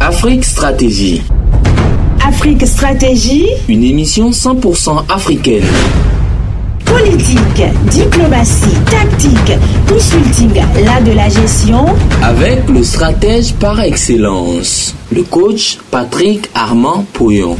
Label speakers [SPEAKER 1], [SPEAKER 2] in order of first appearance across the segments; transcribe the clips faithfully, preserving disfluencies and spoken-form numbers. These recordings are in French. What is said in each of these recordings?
[SPEAKER 1] Afrique Stratégie.
[SPEAKER 2] Afrique Stratégie.
[SPEAKER 1] Une émission cent pour cent africaine.
[SPEAKER 2] Politique, diplomatie, tactique, consulting, l'art de la gestion.
[SPEAKER 1] Avec le stratège par excellence, le coach Patrick Armand Pouillon.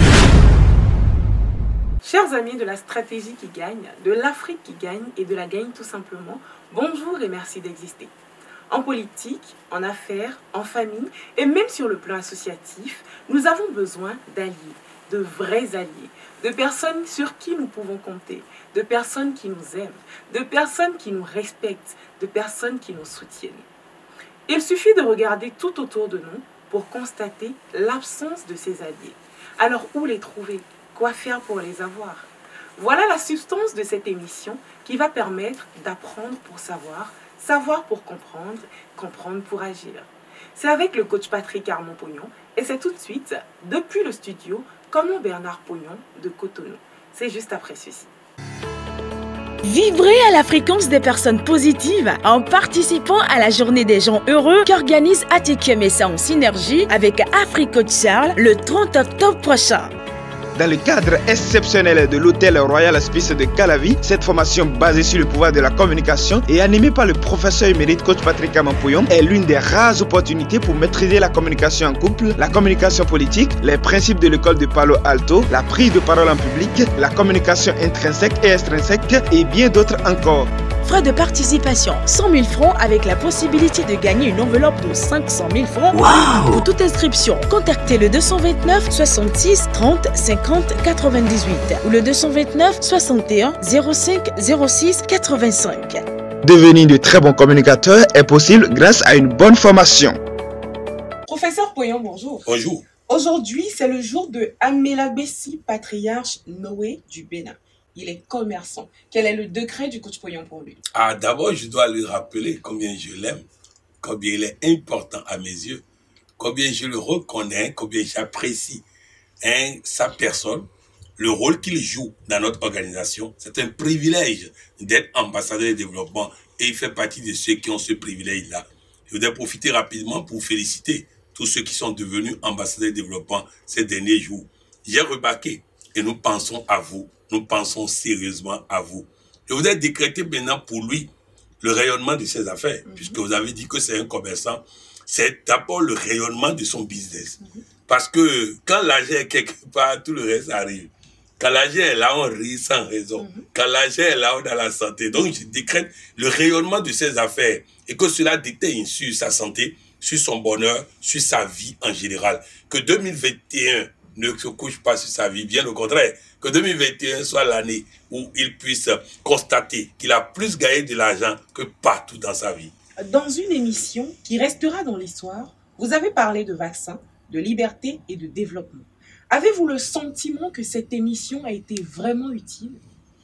[SPEAKER 3] Chers amis de la stratégie qui gagne, de l'Afrique qui gagne et de la gagne tout simplement, bonjour et merci d'exister. En politique, en affaires, en famille et même sur le plan associatif, nous avons besoin d'alliés, de vrais alliés, de personnes sur qui nous pouvons compter, de personnes qui nous aiment, de personnes qui nous respectent, de personnes qui nous soutiennent. Il suffit de regarder tout autour de nous pour constater l'absence de ces alliés. Alors où les trouver ? Quoi faire pour les avoir? Voilà la substance de cette émission qui va permettre d'apprendre pour savoir, savoir pour comprendre, comprendre pour agir. C'est avec le coach Patrick Armand Pouillon et c'est tout de suite, depuis le studio, Comment Bernard Pouillon de Cotonou. C'est juste après ceci.
[SPEAKER 2] Vibrez à la fréquence des personnes positives en participant à la journée des gens heureux qu'organise A T Q M S A en synergie avec Africoach Charles le trente octobre prochain.
[SPEAKER 4] Dans le cadre exceptionnel de l'hôtel Royal Spice de Calavi, cette formation basée sur le pouvoir de la communication et animée par le professeur émérite coach Patrick Armand Pouillon est l'une des rares opportunités pour maîtriser la communication en couple, la communication politique, les principes de l'école de Palo Alto, la prise de parole en public, la communication intrinsèque et extrinsèque et bien d'autres encore.
[SPEAKER 2] Frais de participation cent mille francs avec la possibilité de gagner une enveloppe de cinq cent mille francs.
[SPEAKER 1] Wow.
[SPEAKER 2] Pour toute inscription, contactez le deux cent vingt-neuf soixante-six trente cinquante quatre-vingt-dix-huit ou le deux cent vingt-neuf soixante et un zéro cinq zéro six quatre-vingt-cinq.
[SPEAKER 4] Devenir de très bons communicateurs est possible grâce à une bonne formation.
[SPEAKER 3] Professeur Pouillon, bonjour.
[SPEAKER 5] Bonjour.
[SPEAKER 3] Aujourd'hui, c'est le jour de Amelabessi, patriarche Noé du Bénin. Il est commerçant. Quel est le degré du coach Pouillon pour lui?
[SPEAKER 5] Ah, d'abord, je dois lui rappeler combien je l'aime, combien il est important à mes yeux, combien je le reconnais, combien j'apprécie hein, sa personne, le rôle qu'il joue dans notre organisation. C'est un privilège d'être ambassadeur de développement et il fait partie de ceux qui ont ce privilège-là. Je voudrais profiter rapidement pour féliciter tous ceux qui sont devenus ambassadeurs de développement ces derniers jours. J'ai remarqué et nous pensons à vous. Nous pensons sérieusement à vous. Je voudrais décréter maintenant pour lui le rayonnement de ses affaires, mm-hmm. puisque vous avez dit que c'est un commerçant. C'est d'abord le rayonnement de son business. Mm-hmm. Parce que quand l'argent est quelque part, tout le reste arrive. Quand l'argent est là, on rit sans raison. Mm-hmm. Quand l'argent est là, on a la santé. Donc, je décrète le rayonnement de ses affaires et que cela déteigne sur sa santé, sur son bonheur, sur sa vie en général. Que deux mille vingt et un ne se couche pas sur sa vie, bien au contraire. Que deux mille vingt et un soit l'année où il puisse constater qu'il a plus gagné de l'argent que partout dans sa vie.
[SPEAKER 3] Dans une émission qui restera dans l'histoire, vous avez parlé de vaccins, de liberté et de développement. Avez-vous le sentiment que cette émission a été vraiment utile?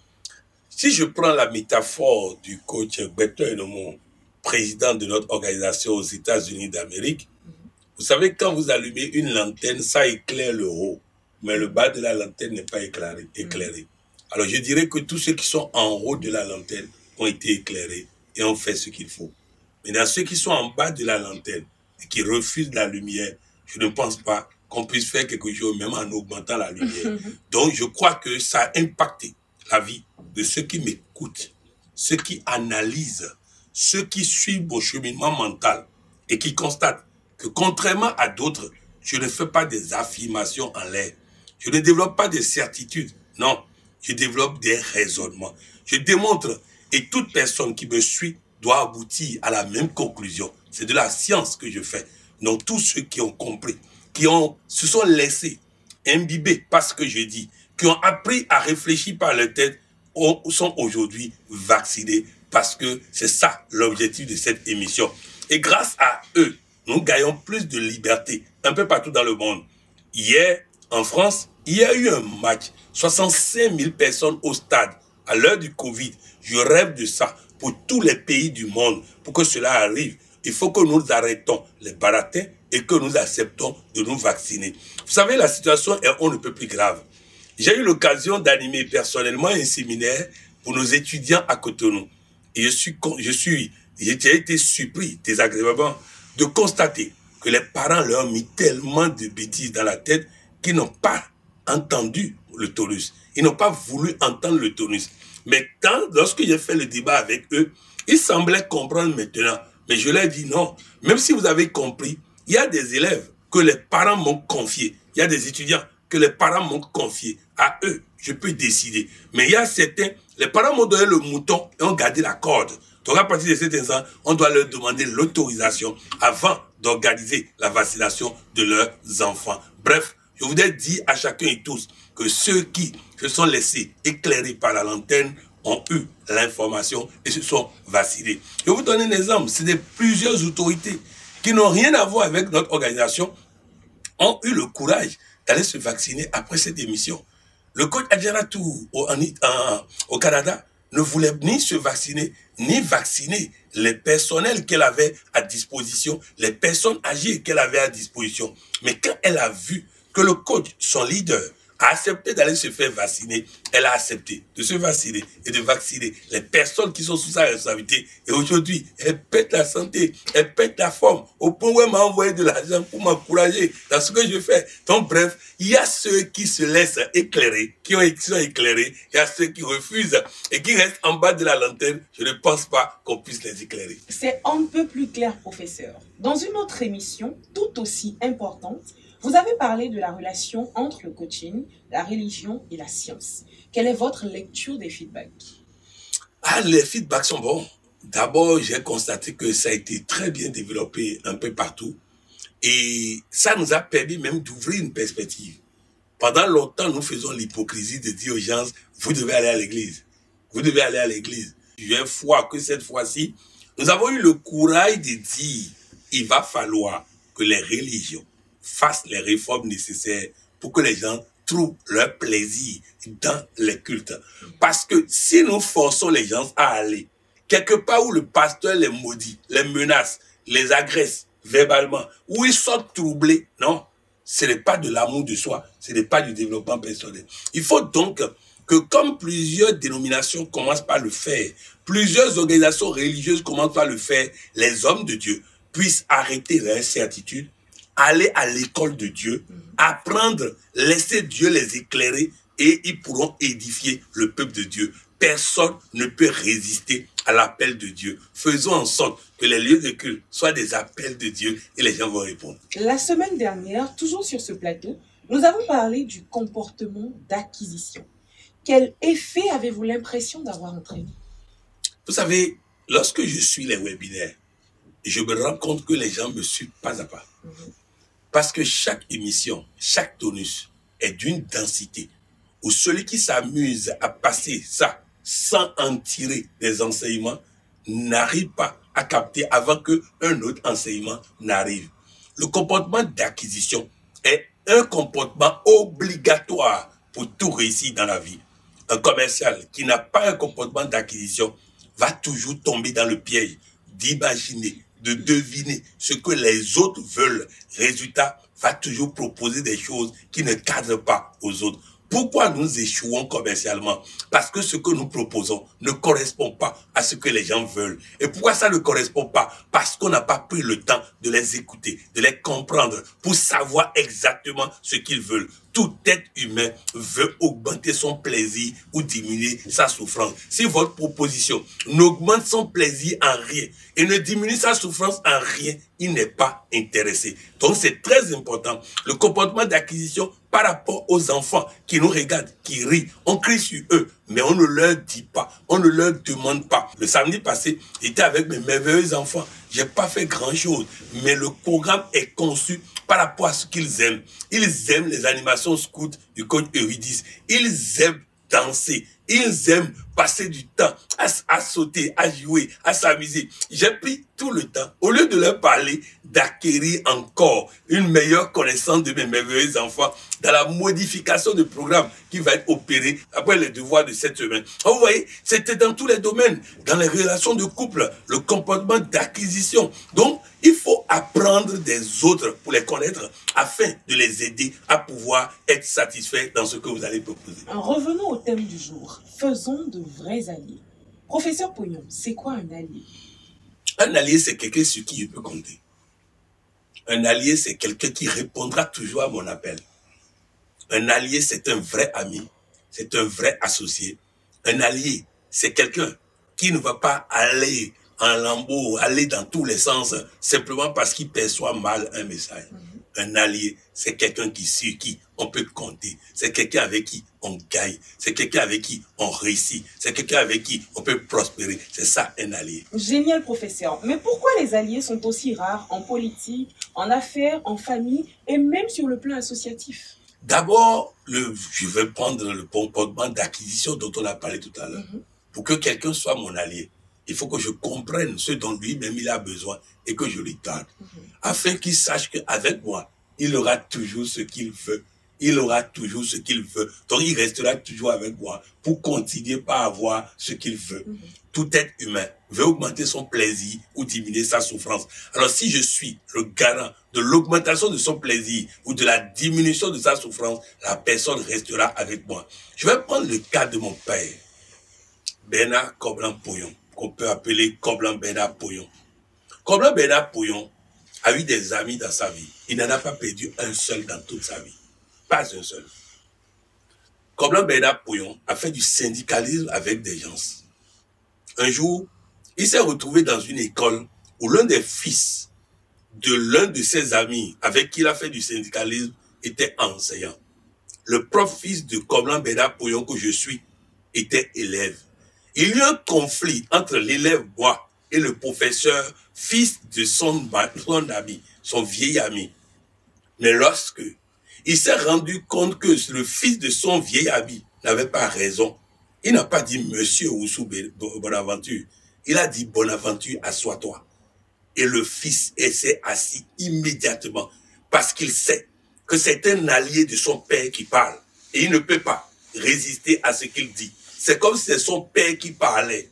[SPEAKER 5] Si je prends la métaphore du coach Beto Enomou, président de notre organisation aux États-Unis d'Amérique, mm-hmm. vous savez, quand vous allumez une lanterne, ça éclaire le haut. Mais le bas de la lanterne n'est pas éclairé, éclairé. Alors je dirais que tous ceux qui sont en haut de la lanterne ont été éclairés et ont fait ce qu'il faut. Mais dans ceux qui sont en bas de la lanterne et qui refusent la lumière, je ne pense pas qu'on puisse faire quelque chose même en augmentant la lumière. Donc je crois que ça a impacté la vie de ceux qui m'écoutent, ceux qui analysent, ceux qui suivent mon cheminement mental et qui constatent que contrairement à d'autres, je ne fais pas des affirmations en l'air. Je ne développe pas des certitudes. Non, je développe des raisonnements. Je démontre et toute personne qui me suit doit aboutir à la même conclusion. C'est de la science que je fais. Donc tous ceux qui ont compris, qui ont, se sont laissés imbiber par ce que je dis, qui ont appris à réfléchir par leur tête, sont aujourd'hui vaccinés parce que c'est ça l'objectif de cette émission. Et grâce à eux, nous gagnons plus de liberté un peu partout dans le monde. Hier, en France, il y a eu un match, soixante-cinq mille personnes au stade. À l'heure du Covid, je rêve de ça pour tous les pays du monde. Pour que cela arrive, il faut que nous arrêtons les baratins et que nous acceptons de nous vacciner. Vous savez, la situation est on ne peut plus grave. J'ai eu l'occasion d'animer personnellement un séminaire pour nos étudiants à Cotonou. Et je suis, je suis, j'ai été surpris désagréablement de constater que les parents leur ont mis tellement de bêtises dans la tête qu'ils n'ont pas entendu le tonus. Ils n'ont pas voulu entendre le tonus. Mais quand, lorsque j'ai fait le débat avec eux, ils semblaient comprendre maintenant. Mais je leur ai dit non. Même si vous avez compris, il y a des élèves que les parents m'ont confiés. Il y a des étudiants que les parents m'ont confiés. À eux, je peux décider. Mais il y a certains, les parents m'ont donné le mouton et ont gardé la corde. Donc à partir de cet instant, on doit leur demander l'autorisation avant d'organiser la vaccination de leurs enfants. Bref, je voudrais dire à chacun et tous que ceux qui se sont laissés éclairer par la lanterne ont eu l'information et se sont vaccinés. Je vais vous donner un exemple. C'est des plusieurs autorités qui n'ont rien à voir avec notre organisation ont eu le courage d'aller se vacciner après cette émission. Le coach Adjaratou au, au Canada ne voulait ni se vacciner, ni vacciner les personnels qu'elle avait à disposition, les personnes âgées qu'elle avait à disposition. Mais quand elle a vu que le coach, son leader, a accepté d'aller se faire vacciner, elle a accepté de se vacciner et de vacciner les personnes qui sont sous sa responsabilité. Et aujourd'hui, elle pète la santé, elle pète la forme, au point où elle m'a envoyé de l'argent pour m'encourager dans ce que je fais. Donc bref, il y a ceux qui se laissent éclairer, qui ont sont éclairés, il y a ceux qui refusent et qui restent en bas de la lanterne. Je ne pense pas qu'on puisse les éclairer.
[SPEAKER 3] C'est un peu plus clair, professeur. Dans une autre émission, tout aussi importante, vous avez parlé de la relation entre le coaching, la religion et la science. Quelle est votre lecture des feedbacks?
[SPEAKER 5] Ah, les feedbacks sont bons. D'abord, j'ai constaté que ça a été très bien développé un peu partout. Et ça nous a permis même d'ouvrir une perspective. Pendant longtemps, nous faisons l'hypocrisie de dire aux gens, vous devez aller à l'église. Vous devez aller à l'église. J'ai foi que cette fois-ci, nous avons eu le courage de dire, il va falloir que les religions fassent les réformes nécessaires pour que les gens trouvent leur plaisir dans les cultes. Parce que si nous forçons les gens à aller quelque part où le pasteur les maudit, les menace, les agresse verbalement, où ils sont troublés, non, ce n'est pas de l'amour de soi, ce n'est pas du développement personnel. Il faut donc que comme plusieurs dénominations commencent par le faire, plusieurs organisations religieuses commencent par le faire, les hommes de Dieu puissent arrêter leur incertitude, aller à l'école de Dieu, apprendre, laisser Dieu les éclairer et ils pourront édifier le peuple de Dieu. Personne ne peut résister à l'appel de Dieu. Faisons en sorte que les lieux de culte soient des appels de Dieu et les gens vont répondre.
[SPEAKER 3] La semaine dernière, toujours sur ce plateau, nous avons parlé du comportement d'acquisition. Quel effet avez-vous l'impression d'avoir entraîné?
[SPEAKER 5] Vous savez, lorsque je suis les webinaires, je me rends compte que les gens me suivent pas à pas. Mmh. Parce que chaque émission, chaque tonus est d'une densité où celui qui s'amuse à passer ça sans en tirer des enseignements n'arrive pas à capter avant qu'un autre enseignement n'arrive. Le comportement d'acquisition est un comportement obligatoire pour tout réussir dans la vie. Un commercial qui n'a pas un comportement d'acquisition va toujours tomber dans le piège d'imaginer, de deviner ce que les autres veulent. Résultat, va toujours proposer des choses qui ne cadrent pas aux autres. Pourquoi nous échouons commercialement? Parce que ce que nous proposons ne correspond pas à ce que les gens veulent. Et pourquoi ça ne correspond pas? Parce qu'on n'a pas pris le temps de les écouter, de les comprendre pour savoir exactement ce qu'ils veulent. Tout être humain veut augmenter son plaisir ou diminuer sa souffrance. Si votre proposition n'augmente son plaisir en rien et ne diminue sa souffrance en rien, il n'est pas intéressé. Donc c'est très important. Le comportement d'acquisition par rapport aux enfants qui nous regardent, qui rient, on crie sur eux, mais on ne leur dit pas, on ne leur demande pas. Le samedi passé, j'étais avec mes merveilleux enfants. J'ai pas fait grand chose, mais le programme est conçu par rapport à ce qu'ils aiment. Ils aiment les animations scouts du coach Eurydice. Ils aiment danser. Ils aiment passer du temps à, à sauter, à jouer, à s'amuser. J'ai pris tout le temps, au lieu de leur parler, d'acquérir encore une meilleure connaissance de mes merveilleux enfants dans la modification du programme qui va être opéré après les devoirs de cette semaine. Vous voyez, c'était dans tous les domaines, dans les relations de couple, le comportement d'acquisition. Donc, il faut apprendre des autres pour les connaître afin de les aider à pouvoir être satisfaits dans ce que vous allez proposer.
[SPEAKER 3] Revenons au thème du jour. Faisons de vrais alliés. Professeur Pognon, c'est quoi un allié?
[SPEAKER 5] Un allié, c'est quelqu'un sur qui je peux compter. Un allié, c'est quelqu'un qui répondra toujours à mon appel. Un allié, c'est un vrai ami. C'est un vrai associé. Un allié, c'est quelqu'un qui ne va pas aller en lambeau, aller dans tous les sens, simplement parce qu'il perçoit mal un message. Mm-hmm. Un allié, c'est quelqu'un qui sur qui on peut compter. C'est quelqu'un avec qui on gagne. C'est quelqu'un avec qui on réussit. C'est quelqu'un avec qui on peut prospérer. C'est ça, un allié.
[SPEAKER 3] Génial, professeur. Mais pourquoi les alliés sont aussi rares en politique, en affaires, en famille et même sur le plan associatif?
[SPEAKER 5] D'abord, le, je vais prendre le comportement d'acquisition dont on a parlé tout à l'heure. Mm-hmm. Pour que quelqu'un soit mon allié, il faut que je comprenne ce dont lui-même il a besoin et que je lui donne. Mm-hmm. Afin qu'il sache qu'avec moi, il aura toujours ce qu'il veut. Il aura toujours ce qu'il veut. Donc, il restera toujours avec moi pour continuer par avoir ce qu'il veut. Mm-hmm. Tout être humain veut augmenter son plaisir ou diminuer sa souffrance. Alors, si je suis le garant de l'augmentation de son plaisir ou de la diminution de sa souffrance, la personne restera avec moi. Je vais prendre le cas de mon père, Bernard Koblan-Pouyon, qu'on peut appeler Koblan Bernard Pouyon. Koblan Bernard Pouyon a eu des amis dans sa vie. Il n'en a pas perdu un seul dans toute sa vie. Pas un seul. Koblan Bernard Pouyon a fait du syndicalisme avec des gens. Un jour, il s'est retrouvé dans une école où l'un des fils de l'un de ses amis avec qui il a fait du syndicalisme était enseignant. Le prof fils de Koblan Bernard Pouyon que je suis était élève. Il y a eu un conflit entre l'élève moi et le professeur fils de son, son ami, son vieil ami. Mais lorsque il s'est rendu compte que le fils de son vieil ami n'avait pas raison, il n'a pas dit Monsieur Oussou Bonaventure. Il a dit Bonaventure, assois-toi. Et le fils s'est assis immédiatement parce qu'il sait que c'est un allié de son père qui parle. Et il ne peut pas résister à ce qu'il dit. C'est comme si c'est son père qui parlait.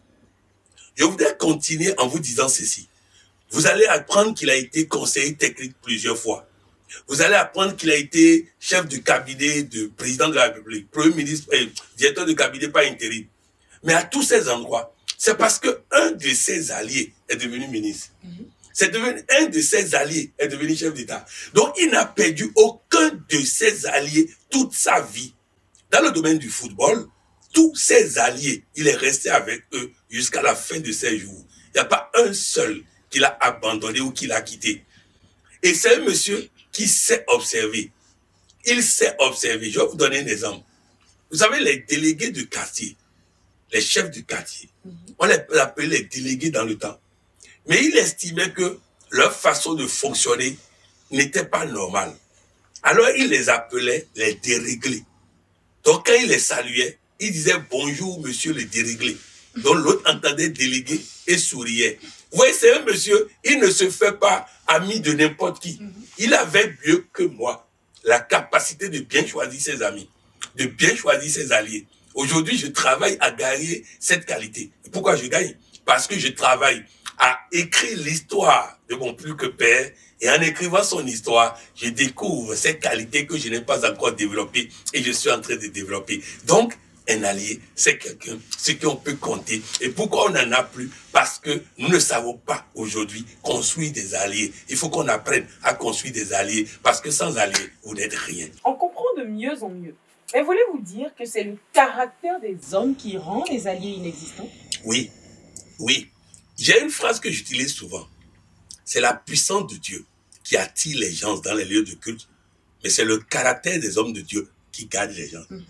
[SPEAKER 5] Je voudrais continuer en vous disant ceci. Vous allez apprendre qu'il a été conseiller technique plusieurs fois. Vous allez apprendre qu'il a été chef du cabinet du président de la République, premier ministre, euh, directeur de cabinet par intérim. Mais à tous ces endroits, c'est parce qu'un de ses alliés est devenu ministre. Mm-hmm. C'est devenu un de ses alliés est devenu chef d'État. Donc, il n'a perdu aucun de ses alliés toute sa vie. Dans le domaine du football, tous ses alliés, il est resté avec eux jusqu'à la fin de ses jours. Il n'y a pas un seul qu'il a abandonné ou qu'il a quitté. Et c'est un monsieur qui sait observer. Il sait observer. Je vais vous donner un exemple. Vous savez, les délégués de quartier, les chefs du quartier, mm-hmm. on les appelait les délégués dans le temps. Mais il estimait que leur façon de fonctionner n'était pas normale. Alors, il les appelait les déréglés. Donc, quand il les saluait, il disait bonjour, monsieur le déréglé. Donc, l'autre entendait délégué et souriait. Vous voyez, c'est un monsieur, il ne se fait pas ami de n'importe qui. Il avait mieux que moi la capacité de bien choisir ses amis, de bien choisir ses alliés. Aujourd'hui, je travaille à gagner cette qualité. Et pourquoi je gagne? Parce que je travaille à écrire l'histoire de mon plus que père. Et en écrivant son histoire, je découvre ces qualités que je n'ai pas encore développées et je suis en train de développer. Donc, un allié, c'est quelqu'un sur qui on peut compter. Et pourquoi on n'en a plus? Parce que nous ne savons pas aujourd'hui construire des alliés. Il faut qu'on apprenne à construire des alliés parce que sans alliés, vous n'êtes rien.
[SPEAKER 3] On comprend de mieux en mieux. Mais voulez-vous dire que c'est le caractère des hommes qui rend les alliés inexistants?
[SPEAKER 5] Oui, oui. J'ai une phrase que j'utilise souvent. C'est la puissance de Dieu qui attire les gens dans les lieux de culte, mais c'est le caractère des hommes de Dieu qui gagne les gens. Mm-hmm.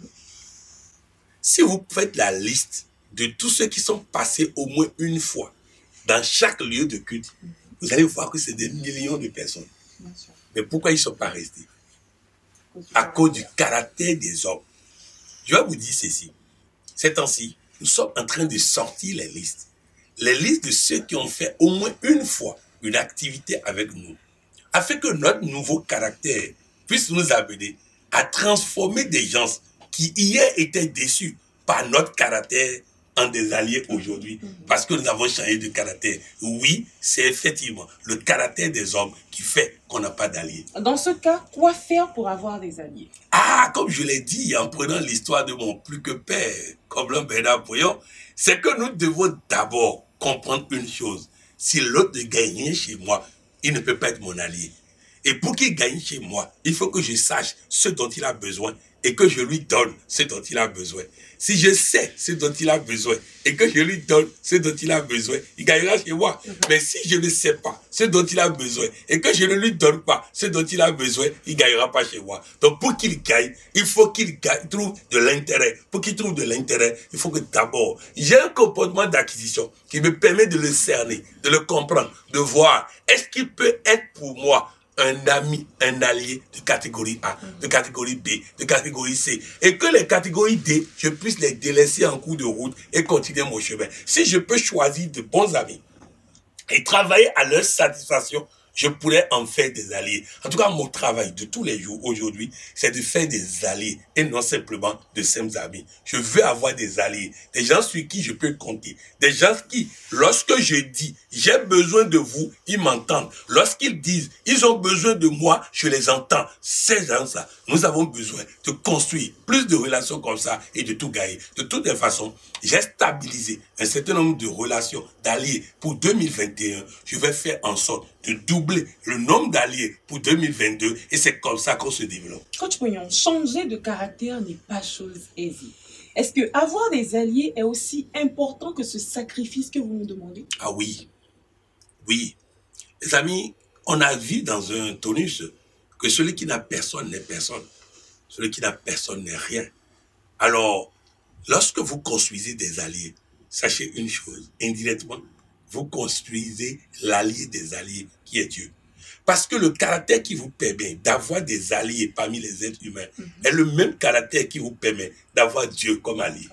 [SPEAKER 5] Si vous faites la liste de tous ceux qui sont passés au moins une fois dans chaque lieu de culte, mm-hmm. vous allez voir que c'est des millions de personnes. Mais pourquoi ils ne sont pas restés? À cause du caractère des hommes. Je vais vous dire ceci. Ces temps-ci, nous sommes en train de sortir les listes. Les listes de ceux qui ont fait au moins une fois une activité avec nous, afin que notre nouveau caractère puisse nous amener à transformer des gens qui hier étaient déçus par notre caractère en des alliés aujourd'hui, parce que nous avons changé de caractère. Oui, c'est effectivement le caractère des hommes qui fait qu'on n'a pas d'alliés.
[SPEAKER 3] Dans ce cas, quoi faire pour avoir des alliés?
[SPEAKER 5] Ah, comme je l'ai dit en prenant l'histoire de mon plus que père, Koblan Bernard Pouyon, c'est que nous devons d'abord comprendre une chose. Si l'autre ne gagne rien chez moi, il ne peut pas être mon allié. Et pour qu'il gagne chez moi, il faut que je sache ce dont il a besoin et que je lui donne ce dont il a besoin. Si je sais ce dont il a besoin et que je lui donne ce dont il a besoin, il gagnera chez moi. Mm-hmm. Mais si je ne sais pas ce dont il a besoin et que je ne lui donne pas ce dont il a besoin, il ne gagnera pas chez moi. Donc pour qu'il gagne, il faut qu'il trouve de l'intérêt. Pour qu'il trouve de l'intérêt, il faut que d'abord, j'ai un comportement d'acquisition qui me permet de le cerner, de le comprendre, de voir est-ce qu'il peut être pour moi un ami, un allié de catégorie A, de catégorie B, de catégorie C. Et que les catégories D, je puisse les délaisser en cours de route et continuer mon chemin. Si je peux choisir de bons amis et travailler à leur satisfaction, je pourrais en faire des alliés. En tout cas, mon travail de tous les jours aujourd'hui, c'est de faire des alliés et non simplement de simples amis. Je veux avoir des alliés, des gens sur qui je peux compter, des gens qui, lorsque je dis j'ai besoin de vous, ils m'entendent. Lorsqu'ils disent ils ont besoin de moi, je les entends. Ces gens-là, nous avons besoin de construire plus de relations comme ça et de tout gagner. De toutes les façons, j'ai stabilisé un certain nombre de relations d'alliés pour deux mille vingt et un. Je vais faire en sorte de doubler le nombre d'alliés pour deux mille vingt-deux et c'est comme ça qu'on se développe.
[SPEAKER 3] Coach Pouillon, changer de caractère n'est pas chose aisée. Est-ce que avoir des alliés est aussi important que ce sacrifice que vous nous demandez?
[SPEAKER 5] Ah oui, oui. Les amis, on a vu dans un tonus que celui qui n'a personne n'est personne. Celui qui n'a personne n'est rien. Alors, lorsque vous construisez des alliés, sachez une chose, indirectement, vous construisez l'allié des alliés qui est Dieu. Parce que le caractère qui vous permet d'avoir des alliés parmi les êtres humains mm-hmm. est le même caractère qui vous permet d'avoir Dieu comme allié.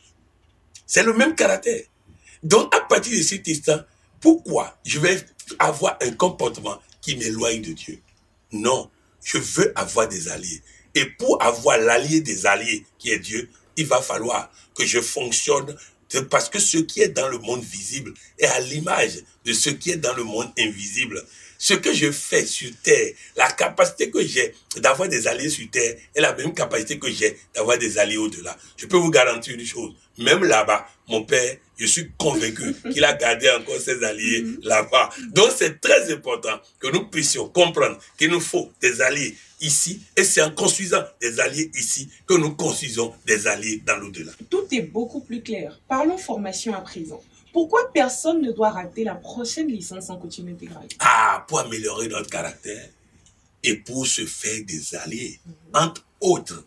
[SPEAKER 5] C'est le même caractère. Donc, à partir de cet instant, pourquoi je vais avoir un comportement qui m'éloigne de Dieu? Non, je veux avoir des alliés. Et pour avoir l'allié des alliés qui est Dieu, il va falloir que je fonctionne parce que ce qui est dans le monde visible est à l'image de ce qui est dans le monde invisible. Ce que je fais sur terre, la capacité que j'ai d'avoir des alliés sur terre est la même capacité que j'ai d'avoir des alliés au-delà. Je peux vous garantir une chose, même là-bas, mon père, je suis convaincu qu'il a gardé encore ses alliés là-bas. Donc c'est très important que nous puissions comprendre qu'il nous faut des alliés ici, et c'est en construisant des alliés ici que nous construisons des alliés dans l'au-delà.
[SPEAKER 3] Tout est beaucoup plus clair. Parlons formation à présent. Pourquoi personne ne doit rater la prochaine licence en coaching intégral?
[SPEAKER 5] Ah, pour améliorer notre caractère et pour se faire des alliés, mm-hmm. entre autres.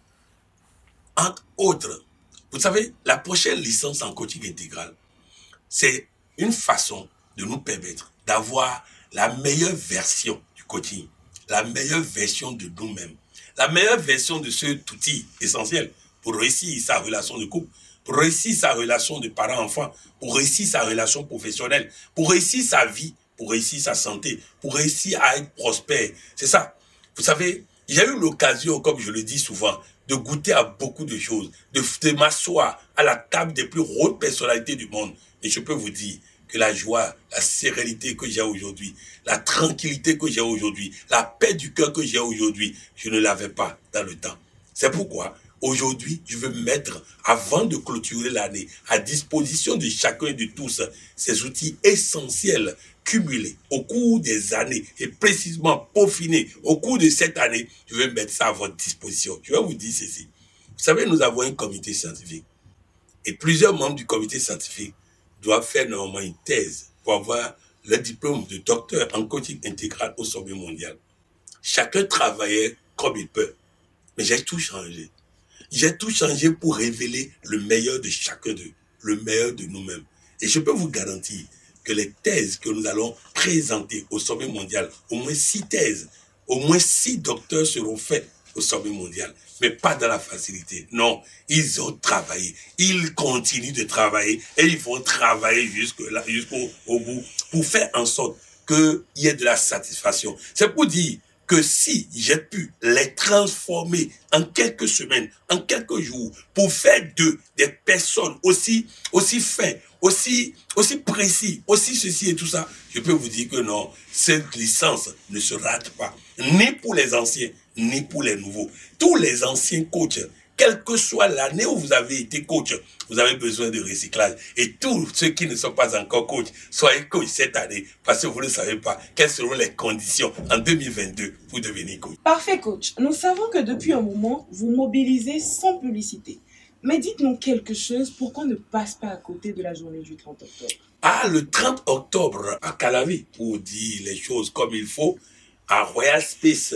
[SPEAKER 5] Entre autres. Vous savez, la prochaine licence en coaching intégral, c'est une façon de nous permettre d'avoir la meilleure version du coaching, la meilleure version de nous-mêmes, la meilleure version de ce outil essentiel pour réussir sa relation de couple, pour réussir sa relation de parent-enfant, pour réussir sa relation professionnelle, pour réussir sa vie, pour réussir sa santé, pour réussir à être prospère. C'est ça. Vous savez, j'ai eu l'occasion, comme je le dis souvent, de goûter à beaucoup de choses, de, de m'asseoir à la table des plus hautes personnalités du monde. Et je peux vous dire que la joie, la sérénité que j'ai aujourd'hui, la tranquillité que j'ai aujourd'hui, la paix du cœur que j'ai aujourd'hui, je ne l'avais pas dans le temps. C'est pourquoi aujourd'hui, je veux mettre, avant de clôturer l'année, à disposition de chacun et de tous, ces outils essentiels cumulés au cours des années et précisément peaufinés au cours de cette année. Je vais mettre ça à votre disposition. Je vais vous dire ceci. Vous savez, nous avons un comité scientifique et plusieurs membres du comité scientifique doivent faire normalement une thèse pour avoir le diplôme de docteur en coaching intégral au sommet mondial. Chacun travaillait comme il peut, mais j'ai tout changé. J'ai tout changé pour révéler le meilleur de chacun d'eux, le meilleur de nous-mêmes. Et je peux vous garantir que les thèses que nous allons présenter au sommet mondial, au moins six thèses, au moins six docteurs seront faits au sommet mondial, mais pas dans la facilité. Non, ils ont travaillé, ils continuent de travailler et ils vont travailler jusque-là, jusqu'au au bout pour faire en sorte qu'il y ait de la satisfaction. C'est pour dire que si j'ai pu les transformer en quelques semaines, en quelques jours, pour faire d'eux des personnes aussi, aussi fins, aussi, aussi précis, aussi ceci et tout ça, je peux vous dire que non, cette licence ne se rate pas, ni pour les anciens, ni pour les nouveaux. Tous les anciens coachs quelle que soit l'année où vous avez été coach, vous avez besoin de recyclage. Et tous ceux qui ne sont pas encore coach, soyez coach cette année, parce que vous ne savez pas quelles seront les conditions en deux mille vingt-deux pour devenir coach.
[SPEAKER 3] Parfait, coach. Nous savons que depuis un moment, vous mobilisez sans publicité. Mais dites-nous quelque chose pour qu'on ne passe pas à côté de la journée du trente octobre.
[SPEAKER 5] Ah, le trente octobre à Calavi, pour dire les choses comme il faut, à Royal Space,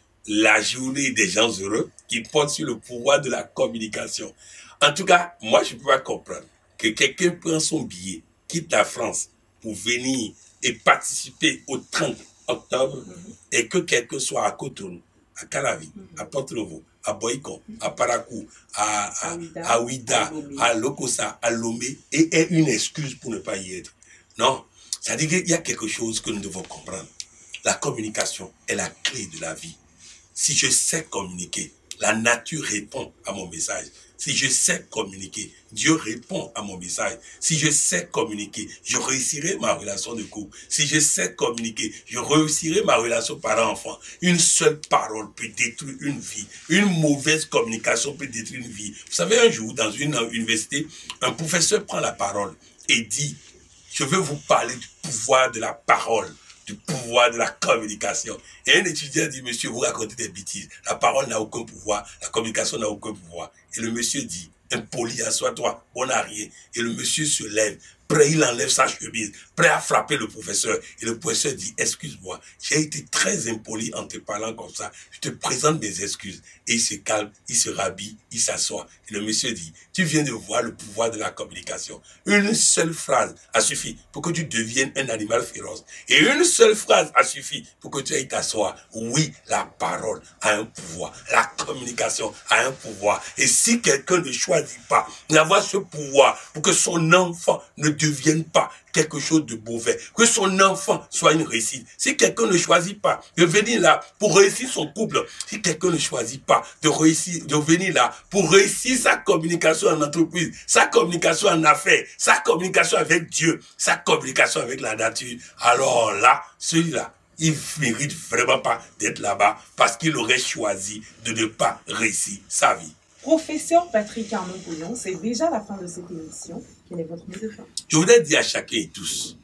[SPEAKER 5] la journée des gens heureux qui porte sur le pouvoir de la communication. En tout cas, moi, je ne peux pas comprendre que quelqu'un prenne son billet, quitte la France pour venir et participer au trente octobre mm-hmm. et que quelqu'un soit à Cotonou, à Calavi, mm-hmm. à Porto-Novo, à Boïcon, mm-hmm. à Parakou, à, à, à Ouida, à Lokossa, à Lomé et ait une excuse pour ne pas y être. Non, ça dit qu'il y a quelque chose que nous devons comprendre. La communication est la clé de la vie. Si je sais communiquer, la nature répond à mon message. Si je sais communiquer, Dieu répond à mon message. Si je sais communiquer, je réussirai ma relation de couple. Si je sais communiquer, je réussirai ma relation parent-enfant. Une seule parole peut détruire une vie. Une mauvaise communication peut détruire une vie. Vous savez, un jour, dans une université, un professeur prend la parole et dit, je veux vous parler du pouvoir de la parole, du pouvoir de la communication. Et un étudiant dit, monsieur, vous racontez des bêtises. La parole n'a aucun pouvoir, la communication n'a aucun pouvoir. Et le monsieur dit, impoli, assois-toi, on n'a rien. Et le monsieur se lève, prêt, il enlève sa chemise, prêt à frapper le professeur. Et le professeur dit, excuse-moi, j'ai été très impoli en te parlant comme ça. Je te présente mes excuses. Et il se calme, il se rhabille, il s'assoit. Et le monsieur dit, tu viens de voir le pouvoir de la communication. Une seule phrase a suffi pour que tu deviennes un animal féroce. Et une seule phrase a suffi pour que tu ailles t'asseoir. Oui, la parole a un pouvoir. La communication a un pouvoir. Et si quelqu'un ne choisit pas d'avoir ce pouvoir pour que son enfant ne devienne pas quelque chose de mauvais, que son enfant soit une réussite. Si quelqu'un ne choisit pas de venir là pour réussir son couple, si quelqu'un ne choisit pas de réussir, de venir là pour réussir sa communication en entreprise, sa communication en affaires, sa communication avec Dieu, sa communication avec la nature, alors là, celui-là, il ne mérite vraiment pas d'être là-bas parce qu'il aurait choisi de ne pas réussir sa vie.
[SPEAKER 3] Professeur Patrick Armand-Pouillon, c'est déjà la fin de cette émission. Quel est votre mot de fin?
[SPEAKER 5] Je voudrais dire à chacun et tous,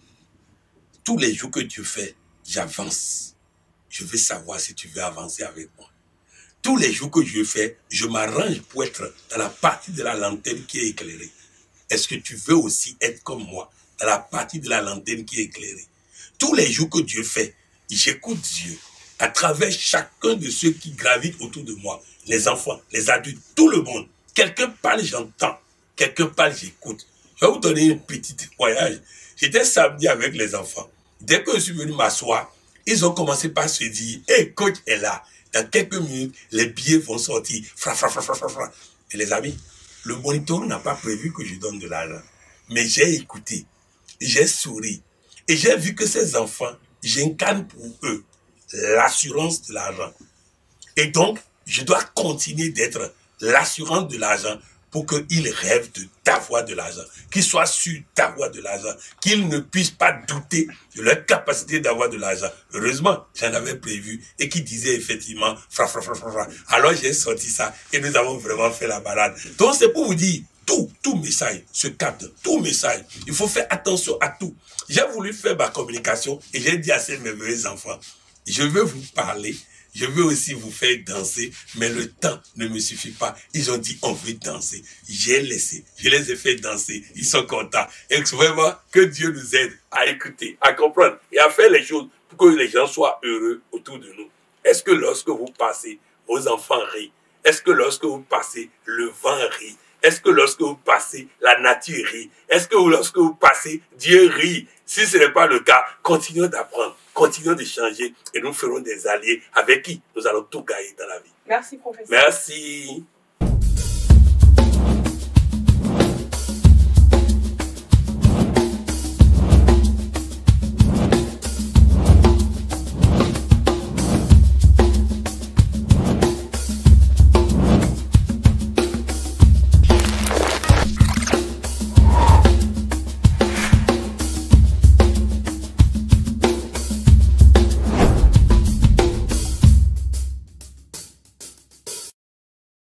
[SPEAKER 5] tous les jours que tu fais, j'avance. Je veux savoir si tu veux avancer avec moi. Tous les jours que je fais, je m'arrange pour être dans la partie de la lanterne qui est éclairée. Est-ce que tu veux aussi être comme moi, dans la partie de la lanterne qui est éclairée? Tous les jours que Dieu fait, j'écoute Dieu à travers chacun de ceux qui gravitent autour de moi. Les enfants, les adultes, tout le monde. Quelqu'un parle, j'entends. Quelqu'un parle, j'écoute. Je vais vous donner un petit témoignage. J'étais samedi avec les enfants. Dès que je suis venu m'asseoir, ils ont commencé par se dire, hé, hey, coach est là. Dans quelques minutes, les billets vont sortir. Fra, fra, fra, fra, fra, fra. Et les amis, le moniteur n'a pas prévu que je donne de l'argent. Mais j'ai écouté, j'ai souri. Et j'ai vu que ces enfants, j'incarne pour eux l'assurance de l'argent. Et donc, je dois continuer d'être l'assurance de l'argent pour qu'ils rêvent de d'avoir de l'argent, qu'ils soient sûrs d'avoir de l'argent, qu'ils ne puissent pas douter de leur capacité d'avoir de l'argent. Heureusement, j'en avais prévu et qui disait effectivement fra fra fra fra fra. Alors j'ai sorti ça et nous avons vraiment fait la balade. Donc c'est pour vous dire, tout, tout message se capte, tout message. Il faut faire attention à tout. J'ai voulu faire ma communication et j'ai dit à ces merveilleux enfants, je veux vous parler. Je veux aussi vous faire danser, mais le temps ne me suffit pas. Ils ont dit, on veut danser. J'ai laissé, je les ai fait danser. Ils sont contents. Et vraiment, que Dieu nous aide à écouter, à comprendre et à faire les choses pour que les gens soient heureux autour de nous. Est-ce que lorsque vous passez, vos enfants rient? Est-ce que lorsque vous passez, le vent rit? Est-ce que lorsque vous passez, la nature rit? Est-ce que lorsque vous passez, Dieu rit? Si ce n'est pas le cas, continuons d'apprendre, continuons de changer et nous ferons des alliés avec qui nous allons tout gagner dans la vie.
[SPEAKER 3] Merci, professeur.
[SPEAKER 5] Merci.